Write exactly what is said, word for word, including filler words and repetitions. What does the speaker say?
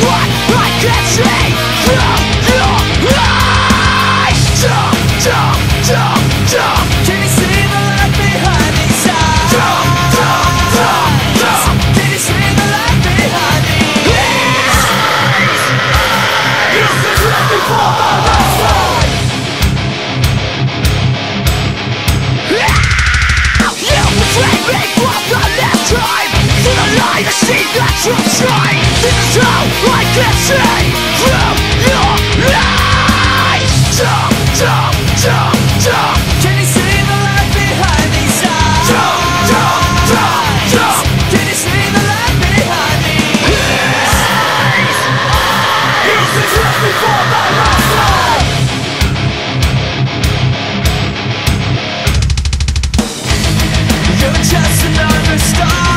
what I can see through your eyes. Jump, jump, jump, jump. Can you see the light behind these eyes? Jump, jump, jump, jump. Can you see the light behind these eyes? You can let me fall by my side. You betrayed me for the last time. For the light I see the truth shine. This is how I can see through your eyes. Jump, jump, jump, jump. Can you see the light behind these eyes? Jump, jump, jump, jump. Can you see the light behind these eyes? You can let me fall by my side. You're just another star.